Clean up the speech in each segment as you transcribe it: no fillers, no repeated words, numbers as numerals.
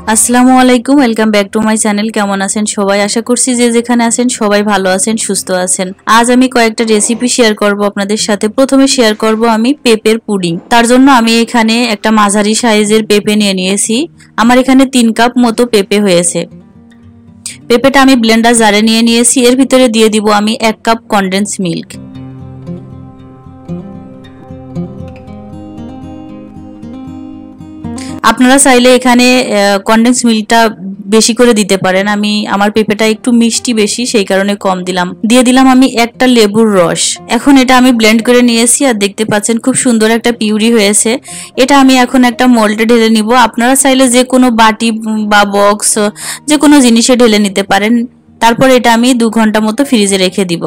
আসসালামু আলাইকুম, welcome back to my channel. কেমন আছেন সবাই? আশা করছি যে যেখানে আছেন সবাই ভালো আছেন, সুস্থ আছেন। আজ আমি কয়েকটা রেসিপি শেয়ার করব আপনাদের সাথে। প্রথমে শেয়ার করব আমি পেঁপের পুডিং। তার জন্য আমি এখানে একটা মাঝারি সাইজের পেঁপে নিয়েছি। আমার এখানে 3 কাপ মতো পেঁপে হয়েছে। পেঁপেটা আমি ব্লেন্ডার জারে নিয়েছি। এর ভিতরে দিয়ে দিব আমি 1 কাপ কনডেন্স মিল্ক। আপনারা চাইলে এখানে কনডেন্স মিল্কটা বেশি করে দিতে পারেন। আমার পেঁপেটা একটু মিষ্টি বেশি, সেই কারণে কম দিলাম। দিয়ে দিলাম আমি একটা লেবুর রস। এখন এটা আমি ব্লেন্ড করে নিয়েছি আর দেখতে পাচ্ছেন খুব সুন্দর একটা পিউরি হয়েছে। এটা আমি এখন একটা মোল্ডে ঢেলে নিব। আপনারা চাইলে যে কোনো বাটি বা বক্স যে কোনো জিনিসে ঢেলে নিতে পারেন। তারপর এটা আমি 2 ঘন্টা মতো ফ্রিজে রেখে দিব।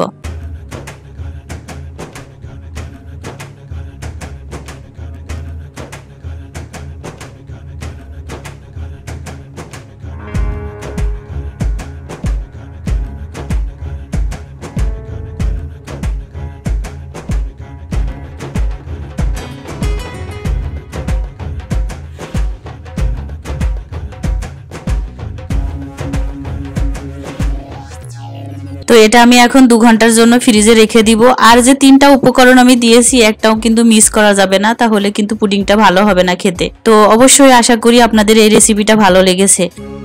তো এটা আমি এখন 2 ঘন্টার জন্য ফ্রিজে রেখে দিব। আর যে 3টা উপকরণ আমি দিয়েছি একটাও কিন্তু মিস করা যাবে না, তাহলে কিন্তু পুডিংটা ভালো হবে না খেতে। তো অবশ্যই আশা করি আপনাদের এই রেসিপিটা ভালো লেগেছে।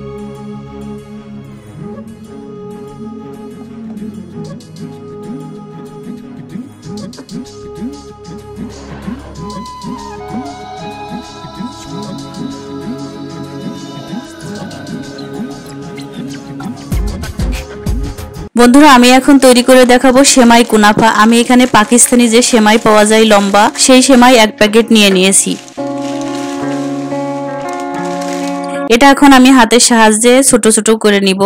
বন্ধুরা, আমি এখন তৈরি করে দেখাবো সেমাই কুনাফা। আমি এখানে পাকিস্তানি যে সেমাই পাওয়া যায় লম্বা, সেই সেমাই 1 প্যাকেট নিয়েছি। এটা এখন আমি হাতের সাহায্যে ছোট ছোট করে নিব।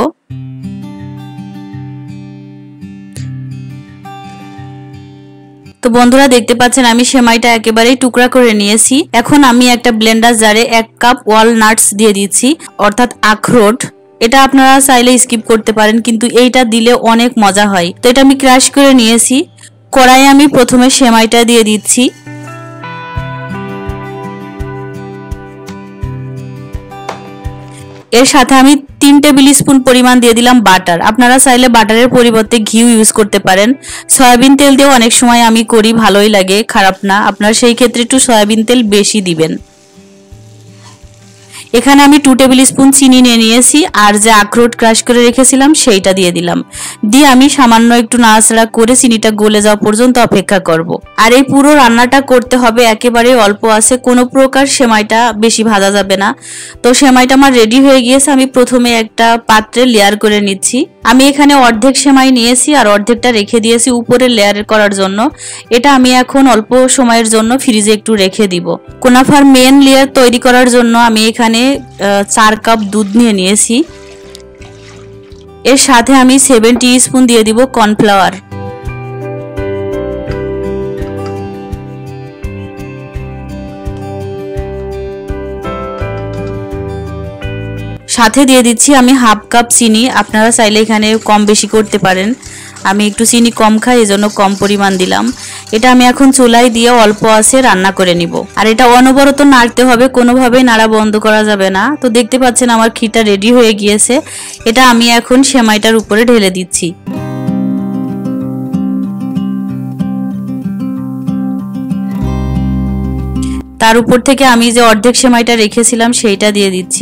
তো বন্ধুরা, দেখতে পাচ্ছেন আমি সেমাইটা একেবারেই টুকরা করে নিয়েছি। এখন আমি একটা ব্লেন্ডার জারে 1 কাপ ওয়ালনাটস দিয়ে দিচ্ছি, অর্থাৎ আখরোট। এটা আপনারা চাইলে স্কিপ করতে পারেন, কিন্তু এইটা দিলে অনেক মজা হয়। তো এটা আমি ক্রাশ করে নিয়েছি। কড়াইয়ে আমি প্রথমে সেমাইটা দিয়ে দিচ্ছি। এর সাথে আমি 3 টেবিল স্পুন পরিমাণ দিয়ে দিলাম বাটার। আপনারা চাইলে বাটারের পরিবর্তে ঘি ইউজ করতে পারেন। সয়াবিন তেল দিয়েও অনেক সময় আমি করি, ভালোই লাগে, খারাপ না। আপনারা সেই ক্ষেত্রে একটু সয়াবিন তেল বেশি দিবেন। এখানে আমি 2 টেবিল স্পুন চিনি নিয়েছি, আর যে আখরোট ক্রাশ করে রেখেছিলাম সেইটা দিয়ে দিলাম। দিয়ে আমি সামান্য একটু নাড়াচাড়া করে চিনিটা গলে যাওয়া পর্যন্ত অপেক্ষা করব। আর এই পুরো রান্নাটা করতে হবে একেবারে অল্প আছে, কোনো প্রকার সেমাইটা বেশি ভাজা যাবে না। তো সেমাইটা আমার রেডি হয়ে গিয়েছে। আমি প্রথমে একটা পাত্রে লেয়ার করে নিচ্ছি। আমি এখানে অর্ধেক সেমাই নিয়েছি আর অর্ধেকটা রেখে দিয়েছি উপরে লেয়ার করার জন্য। এটা আমি এখন অল্প সময়ের জন্য ফ্রিজে একটু রেখে দিব। কুনাফার মেন লেয়ার তৈরি করার জন্য আমি এখানে 4 কাপ দুধ নিয়েছি। এর সাথে আমি 7 টিস্পুন দিয়ে দিব কর্নফ্লাওয়ার। সাথে দিয়ে দিচ্ছি আমি হাফ কাপ চিনি। আপনারা চাইলে এখানে কম বেশি করতে পারেন। আমি একটু চিনি কম খাই, এজন্য কম পরিমাণ দিলাম। এটা আমি এখন চুলায় দিয়ে অল্প আঁচে রান্না করে নিব। আর এটা অনবরত নাড়তে হবে, কোনোভাবেই নাড়া বন্ধ করা যাবে না। তো দেখতে পাচ্ছেন আমার ক্ষীরটা রেডি হয়ে গিয়েছে। এটা আমি এখন সেমাইটার উপরে ঢেলে দিচ্ছি। তার উপর থেকে আমি যে অর্ধেক সেমাইটা রেখেছিলাম সেইটা দিয়ে দিচ্ছি।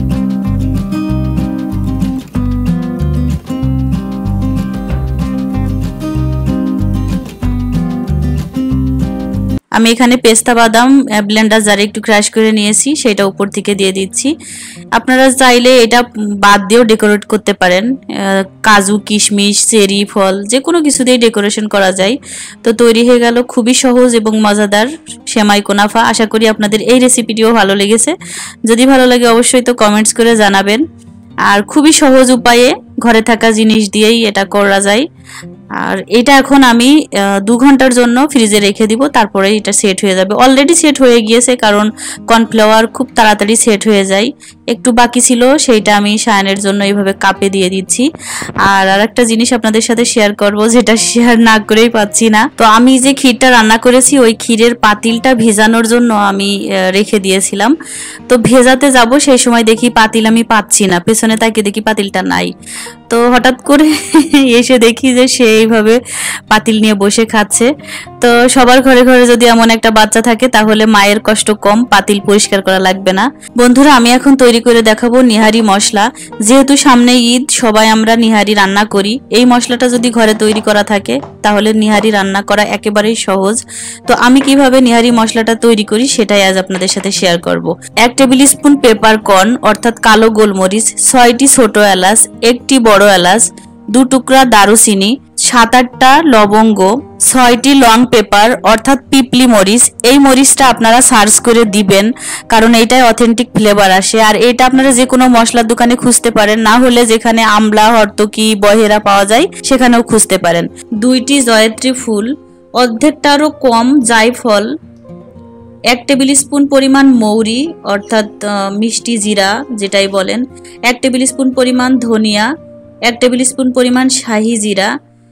আমি এখানে পেস্তা বাদাম ব্লেন্ডার জারে একটু ক্রাশ করে নিয়েছি, সেটা উপর থেকে দিয়ে দিচ্ছি। আপনারা চাইলে এটা বাদ দিয়েও ডেকোরেট করতে পারেন। কাজু, কিশমিশ, চেরি ফল যে কোনো কিছু দিয়ে ডেকোরেশন করা যায়। তো তৈরি হয়ে গেল খুবই সহজ এবং মজাদার সেমাই কুনাফা। আশা করি আপনাদের এই রেসিপিটিও ভালো লেগেছে। যদি ভালো লাগে অবশ্যই তো কমেন্টস করে জানাবেন। আর খুবই সহজ উপায়ে ঘরে থাকা জিনিস দিয়েই এটা করা যায়। আর এটা এখন আমি 2 ঘন্টার জন্য ফ্রিজে রেখে দিব, তারপরে এটা সেট হয়ে যাবে। অলরেডি সেট হয়ে গিয়েছে, কারণ কর্নফ্লাওয়ার খুব তাড়াতাড়ি সেট হয়ে যায়। একটু বাকি ছিল, সেইটা আমি সায়ানের জন্য এইভাবে কাপে দিয়ে দিচ্ছি। আর আরেকটা জিনিস আপনাদের সাথে শেয়ার করব, যেটা শেয়ার না করেই পাচ্ছি না। তো আমি যে ক্ষীরটা রান্না করেছি ওই ক্ষীরের পাতিলটা ভেজানোর জন্য আমি রেখে দিয়েছিলাম। তো ভেজাতে যাব সেই সময় দেখি পাতিল আমি পাচ্ছি না, পেছনে তাকিয়ে দেখি পাতিলটা নাই। তো হঠাৎ করে এসে দেখি যে সে এইভাবে পাতিল নিয়ে বসে খাচ্ছে। তো সবার ঘরে ঘরে যদি এমন একটা বাচ্চা থাকে তাহলে মায়ের কষ্ট কম, পাতিল পরিষ্কার করা লাগবে না। বন্ধুরা, আমি এখন তৈরি করে দেখাবো নিহারি মশলা। যেহেতু সামনে ঈদ, সবাই আমরা নিহারি রান্না করি। এই মশলাটা যদি ঘরে তৈরি করা থাকে তাহলে নিহারি রান্না করা একেবারেই সহজ। তো আমি কিভাবে নিহারি মশলাটা তৈরি করি সেটাই আজ আপনাদের সাথে শেয়ার করব। 1 টেবিল স্পুন পেপার কর্ন অর্থাৎ কালো গোলমরিচ, 6টি ছোট এলাচ, 1টি বড় এলাচ, 2 টুকরা দারুচিনি, 7-8টা লবঙ্গ, 6টি লং পেপার অর্থাৎ পিপলি মরিচ। এই মরিচটা আপনারা সার্চ করে দিবেন, কারণ এইটাই অথেন্টিক ফ্লেভার আসে। আর এটা আপনারা যে কোনো মশলার দোকানে খুঁজতে পারেন, না হলে যেখানে আমলা, হরতকি, বহেরা পাওয়া যায় সেখানেও খুঁজতে পারেন। 2টি জয়ত্রী ফুল, অর্ধেকটারও কম জায়ফল, 1 টেবিল স্পুন পরিমাণ মৌরি অর্থাৎ মিষ্টি জিরা যেটাই বলেন, 1 টেবিল স্পুন পরিমাণ ধনিয়া, 1 টেবিল স্পুন পরিমাণ শাহি জিরা,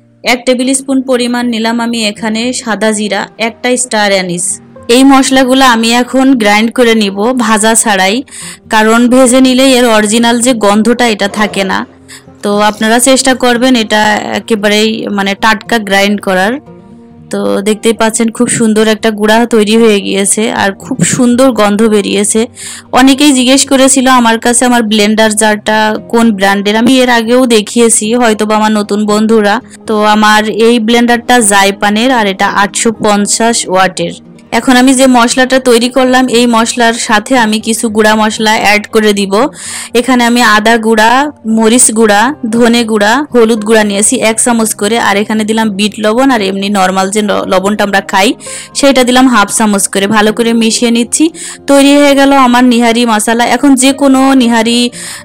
1 টেবিল স্পুন পরিমাণ নিলাম আমি এখানে সাদা জিরা, 1টা স্টার অ্যানিস। এই মশলাগুলো আমি এখন গ্রাইন্ড করে নিব ভাজা ছাড়াই, কারণ ভেজে নিলে এর অরিজিনাল যে গন্ধটা এটা থাকে না। তো আপনারা চেষ্টা করবেন এটা একেবারেই মানে টাটকা গ্রাইন্ড করার। তো দেখতেই পাচ্ছেন খুব সুন্দর একটা গুঁড়া তৈরি হয়ে গিয়েছে আর খুব সুন্দর গন্ধ বেরিয়েছে। অনেকেই জিজ্ঞেস করেছিল আমার কাছে আমার ব্লেন্ডার জারটা কোন ব্র্যান্ডের, আমি এর আগেও দেখিয়েছি, হয়তোবা আমার নতুন বন্ধুরা। তো আমার এই ব্লেন্ডারটা জাইপানের আর এটা 850 ওয়াটের। এখন আমি যে মশলাটা তৈরি করলাম এই মশলার সাথে আমি কিছু গুঁড়া মশলা অ্যাড করে দিব। এখানে আমি আদা গুঁড়া, মরিচ গুঁড়া, ধনে গুঁড়া, হলুদ গুঁড়া নিয়েছি 1 চামচ করে, আর এখানে দিলাম বিট লবণ, আর এমনি নর্মাল যে লবণটা আমরা খাই সেটা দিলাম 1/2 চামচ করে। ভালো করে মিশিয়ে নিচ্ছি। তৈরি হয়ে গেল আমার নিহারি মশলা। এখন যে কোনো নিহারি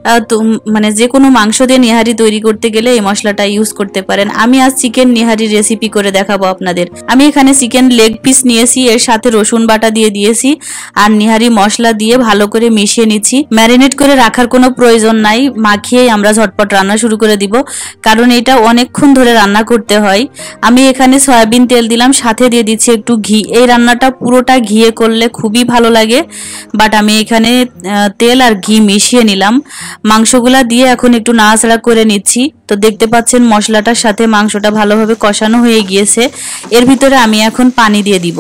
মানে যে কোনো মাংস দিয়ে নিহারি তৈরি করতে গেলে এই মশলাটা ইউজ করতে পারেন। আমি আজ চিকেন নিহারি রেসিপি করে দেখাবো আপনাদের। আমি এখানে চিকেন লেগ পিস নিয়েছি, এর সাথে রসুন বাটা দিয়ে দিয়েছি আর নিহারি মশলা দিয়ে ভালো করে মিশিয়ে নিচ্ছি। ম্যারিনেট করে রাখার কোনো প্রয়োজন নাই, মাখিয়েই আমরা ঝটপট রান্না শুরু করে দিব, কারণ এটা অনেকক্ষণ ধরে রান্না করতে হয়। আমি এখানে সয়াবিন তেল দিলাম, সাথে দিয়ে দিচ্ছি একটু ঘি। এই রান্নাটা পুরোটা ঘিয়ে করলে খুবই ভালো লাগে, বাট আমি এখানে তেল আর ঘি মিশিয়ে নিলাম। মাংসগুলা দিয়ে এখন একটু নাড়াচাড়া করে নিচ্ছি। তো দেখতে পাচ্ছেন মশলাটার সাথে মাংসটা ভালোভাবে কষানো হয়ে গিয়েছে। এর ভিতরে আমি এখন পানি দিয়ে দিব,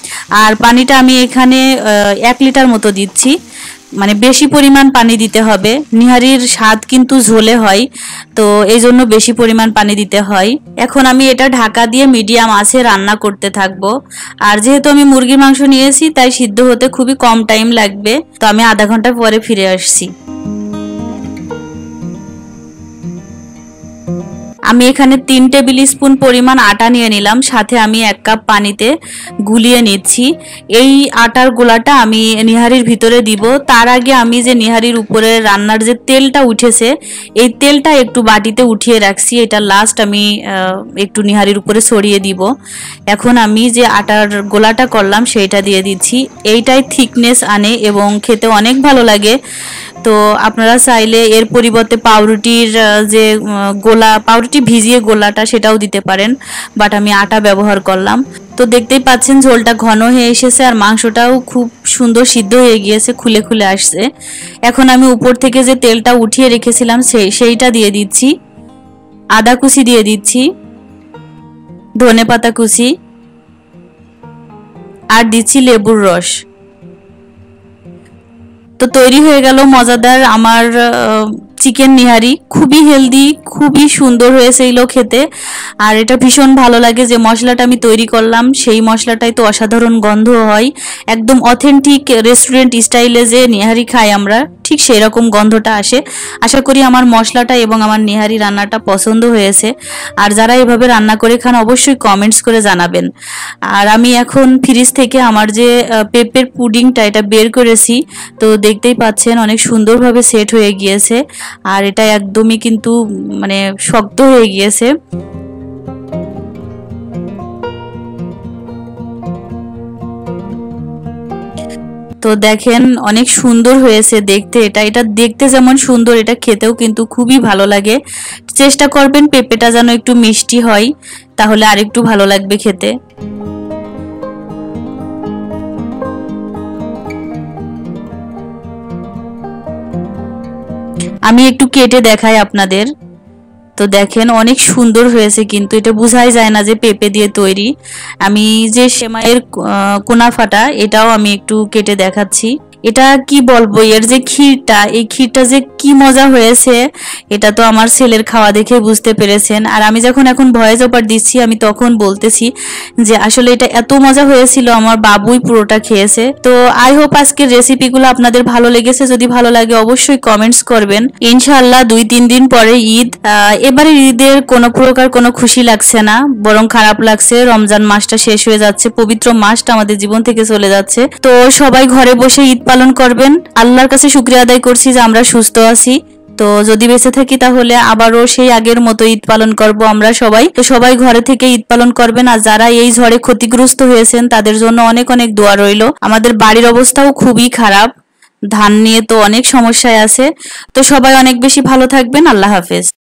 আর পানিটা আমি এখানে 1 লিটার মতো দিচ্ছি। মানে বেশি পরিমাণ পানি দিতে হবে, নিহারির স্বাদ কিন্তু ঝোলে হয়, তো এই জন্য বেশি পরিমাণ পানি দিতে হয়। এখন আমি এটা ঢাকা দিয়ে মিডিয়াম আঁচে রান্না করতে থাকবো। আর যেহেতু আমি মুরগির মাংস নিয়েছি তাই সিদ্ধ হতে খুবই কম টাইম লাগবে। তো আমি আধা ঘন্টা পরে ফিরে আসছি। আমি এখানে 3 টেবিল স্পুন পরিমাণ আটা নিয়ে নিলাম, সাথে আমি 1 কাপ পানিতে গুলিয়ে নিচ্ছি। এই আটার গোলাটা আমি নিহারির ভিতরে দিব। তার আগে আমি যে নিহারির উপরে রান্নার যে তেলটা উঠেছে এই তেলটা একটু বাটিতে উঠিয়ে রাখছি, এটা লাস্ট আমি একটু নিহারির উপরে ছড়িয়ে দিব। এখন আমি যে আটার গোলাটা করলাম সেইটা দিয়ে দিচ্ছি। এইটাই থিকনেস আনে এবং খেতে অনেক ভালো লাগে। তো আপনারা চাইলে এর পরিবর্তে পাউরুটির যে গোলা, পাউরুটি ভিজিয়ে গোলাটা সেটাও দিতে পারেন, বাট আমি আটা ব্যবহার করলাম। তো দেখতেই পাচ্ছেন ঝোলটা ঘন হয়ে এসেছে আর মাংসটাও খুব সুন্দর সিদ্ধ হয়ে গিয়েছে, খুলে খুলে আসছে। এখন আমি উপর থেকে যে তেলটা উঠিয়ে রেখেছিলাম সেইটা দিয়ে দিচ্ছি। আদা কুচি দিয়ে দিচ্ছি, ধনেপাতা কুচি, আর দিচ্ছি লেবুর রস। তো তৈরি হয়ে গেল মজাদার আমার চিকেন নিহারি। খুবই হেলদি, খুবই সুন্দর হয়েছিল খেতে, আর এটা ভীষণ ভালো লাগে। যে মশলাটা আমি তৈরি করলাম সেই মশলাটাই তো অসাধারণ গন্ধ হয়, একদম অথেন্টিক রেস্টুরেন্ট স্টাইলে যে নিহারি খাই আমরা ঠিক সেই রকম গন্ধটা আসে। আশা করি আমার মশলাটা এবং আমার নিহারি রান্নাটা পছন্দ হয়েছে। আর যারা এভাবে রান্না করে খান অবশ্যই কমেন্টস করে জানাবেন। আর আমি এখন ফ্রিজ থেকে আমার যে পেঁপের পুডিংটা এটা বের করেছি। তো দেখতেই পাচ্ছেন অনেক সুন্দরভাবে সেট হয়ে গিয়েছে, আর এটা একদমই কিন্তু মানে শক্ত হয়ে গিয়েছে। তো দেখেন অনেক সুন্দর হয়েছে দেখতে। এটা দেখতে যেমন সুন্দর, এটা খেতেও কিন্তু খুবই ভালো লাগে। চেষ্টা করবেন পেঁপেটা যেন একটু মিষ্টি হয়, তাহলে আরেকটু ভালো লাগবে খেতে। আমি একটু কেটে দেখাই আপনাদের। তো দেখেন অনেক সুন্দর হয়েছে, কিন্তু এটা বোঝাই যায় না যে পেঁপে দিয়ে তৈরি। আমি যে সেমাইয়ের কোনাফাটা, এটাও আমি একটু কেটে দেখাচ্ছি। এটা কি বলবো, এর যে ক্ষীরটা, এই ক্ষীরটা যে কি মজা হয়েছে, এটা তো আমার ছেলের খাওয়া দেখে বুঝতে পেরেছেন। আর আমি যখন এখন ভয়েস ওভার দিচ্ছি, আমি তখন বলতেছি যে আসলে এটা এত মজা হয়েছিল, আমার বাবুই পুরোটা খেয়েছে। তো আই হোপ আজকের রেসিপিগুলো আপনাদের ভালো লেগেছে। যদি ভালো লাগে অবশ্যই কমেন্টস করবেন। ইনশাআল্লাহ 2-3 দিন পরে ঈদ। এবারে ঈদের কোনো প্রকার কোনো খুশি লাগছে না, বরং খারাপ লাগছে। রমজান মাসটা শেষ হয়ে যাচ্ছে, পবিত্র মাসটা আমাদের জীবন থেকে চলে যাচ্ছে। তো সবাই ঘরে বসে ঈদ পালন করবেন। আল্লাহর কাছে শুকরিয়া আদায় করছি যে আমরা সুস্থ আছি। তো যদি বেঁচে থাকি তাহলে আবারও সেই আগের মতো ঈদ পালন করব আমরা সবাই। তো সবাই ঘরে থেকে ঈদ পালন করবেন। আর যারা এই ঝড়ে ক্ষতিগ্রস্ত হয়েছেন তাদের জন্য অনেক অনেক দোয়া রইল। আমাদের বাড়ির অবস্থাও খুবই খারাপ, ধান নিয়ে তো অনেক সমস্যায় আছে। তো সবাই অনেক বেশি ভালো থাকবেন। আল্লাহ হাফেজ।